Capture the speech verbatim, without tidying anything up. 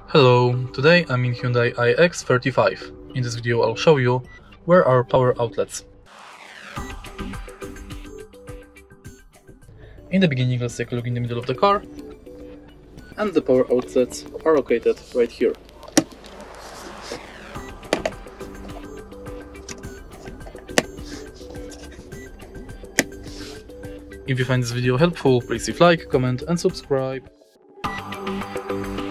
Hello, today I'm in Hyundai i X thirty-five. In this video I'll show you where are power outlets. In the beginning, let's take a look in the middle of the car, and the power outlets are located right here. If you find this video helpful, please leave like, comment and subscribe.